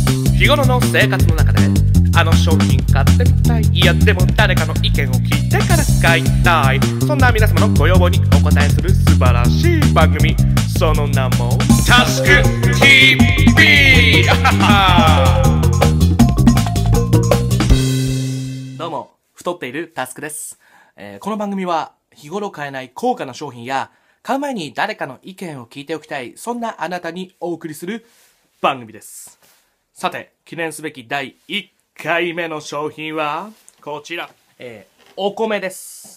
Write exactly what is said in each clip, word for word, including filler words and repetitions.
日頃の生活の中であの商品買ってみたい、いやでも誰かの意見を聞いてから買いたい、そんな皆様のご要望にお答えする素晴らしい番組、その名もタスク ティービー どうも、太っているタスクです、えー、この番組は日頃買えない高価な商品や買う前に誰かの意見を聞いておきたい、そんなあなたにお送りする番組です。さて、記念すべきだいいっかいめの商品はこちら、えー、お米です。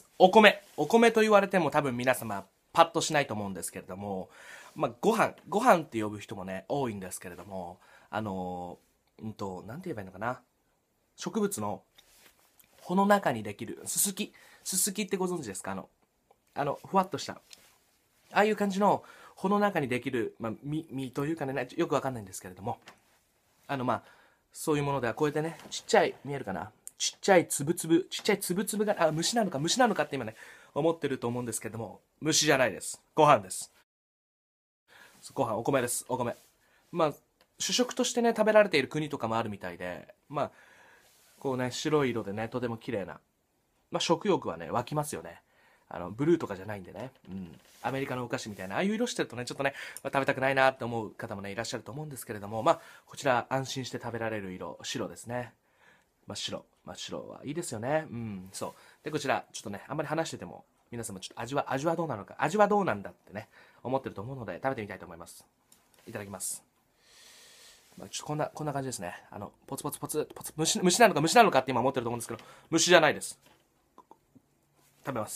お米お米と言われても多分皆様パッとしないと思うんですけれども、まあ、ご飯ご飯って呼ぶ人もね多いんですけれども、あのー、うんとなんて言えばいいのかな、植物の穂の中にできるすすきすすきってご存知ですか？あのあのふわっとしたああいう感じの穂の中にできる、まあ、実実というかね、よくわかんないんですけれども、あのまあそういうものではこうやってね、ちっちゃい、見えるかな、ちっちゃいつぶつぶちっちゃいつぶつぶが、あ、虫なのか虫なのかって今ね思ってると思うんですけれども、虫じゃないです。ご飯です。ご飯、お米です。お米。まあ主食としてね食べられている国とかもあるみたいで、まあこうね白い色でねとても綺麗な、まあ食欲はね湧きますよね。あのブルーとかじゃないんでね、うん、アメリカのお菓子みたいなああいう色してるとねちょっとね、まあ、食べたくないなって思う方もねいらっしゃると思うんですけれども、まあこちら安心して食べられる色、白ですね。真っ白、真っ白はいいですよね。うん、そうで、こちらちょっとねあんまり話してても皆様ちょっと味は味はどうなのか、味はどうなんだってね思ってると思うので食べてみたいと思います。いただきます。まあ、ちょっとこんなこんな感じですね。あのポツポツポツポツ、虫虫なのか虫なのかって今思ってると思うんですけど、虫じゃないです。食べます。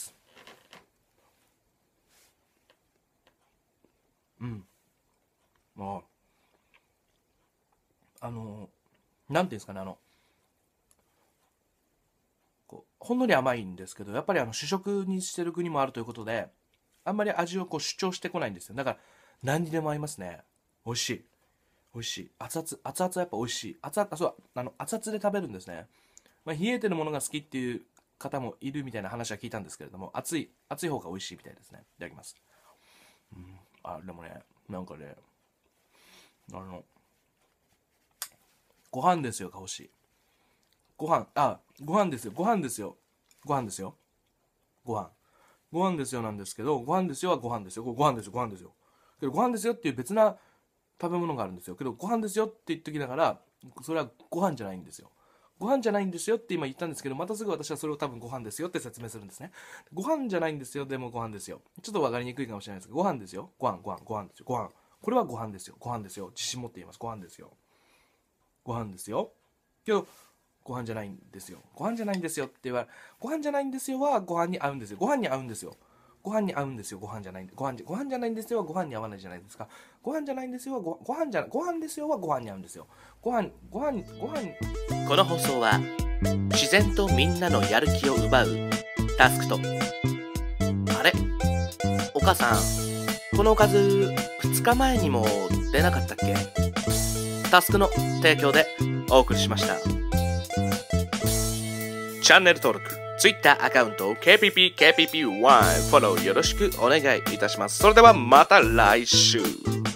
うん。ああのなんていうんですかね、あのこうほんのり甘いんですけど、やっぱりあの主食にしてる国もあるということで、あんまり味をこう主張してこないんですよ。だから何にでも合いますね。美味しい、美味しい。熱々熱々はやっぱ美味しい。熱々、そう、あの熱々で食べるんですね。まあ、冷えてるものが好きっていう方もいるみたいな話は聞いたんですけれども、熱い熱い方が美味しいみたいですね。いただきます。うん、あでもね、なんかね、あのご飯ですよ、かほし。ご飯、あ、ご飯ですよ、ご飯ですよ。ご飯ですよ。ご飯。ご飯ですよなんですけど、ご飯ですよはご飯ですよ。ご飯ですよ、ご飯ですよ。けど、ご飯ですよっていう別な食べ物があるんですよ。けど、ご飯ですよって言っときながら、それはご飯じゃないんですよ。ご飯じゃないんですよって今言ったんですけど、またすぐ私はそれを多分ご飯ですよって説明するんですね。ご飯じゃないんですよ、でもご飯ですよ。ちょっと分かりにくいかもしれないですけど、ご飯ですよ。ご飯、ご飯、ご飯ですよ。ご飯。これはご飯ですよ。ご飯ですよ。自信持って言います。ご飯ですよ。ご飯ですよ。けど、ご飯じゃないんですよ。ご飯じゃないんですよって言われ、ご飯じゃないんですよはご飯に合うんですよ。ご飯に合うんですよ。ご飯に合うんですよ。ご飯じゃない、ご飯じゃ、ご飯じゃないんですよはご飯に合わないじゃないですか。ご飯じゃないんですよはご、ご飯じゃ、ご飯ですよはご飯に合うんですよ。ご飯、ご飯、ご飯。この放送は自然とみんなのやる気を奪うタスクと、あれ、お母さん、このおかずふつかまえにも出なかったっけ？タスクの提供でお送りしました。チャンネル登録、Twitter アカウント ケーピーピーケーピーピーワン フォローよろしくお願いいたします。それではまた来週。